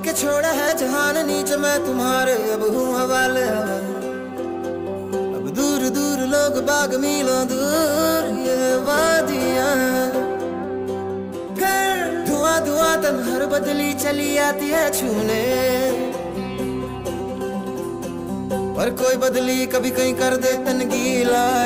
के छोड़ा है जहान नीच मैं तुम्हारे अब हूँ हवाले। अब दूर दूर लोग बाग मीलों दूर ये वादियां, घर धुआं धुआं तन हर बदली चली आती है छूने। पर कोई बदली कभी कहीं कर दे तन गीला।